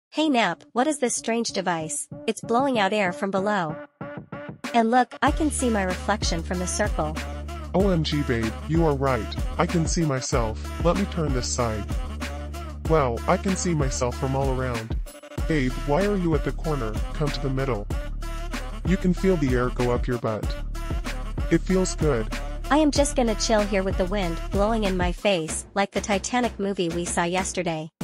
Hey Nap, what is this strange device? It's blowing out air from below. And look, I can see my reflection from the circle. OMG babe, you are right, I can see myself. Let me turn this side. Well, I can see myself from all around. Babe, why are you at the corner? Come to the middle. You can feel the air go up your butt. It feels good. I am just gonna chill here with the wind blowing in my face, like the Titanic movie we saw yesterday.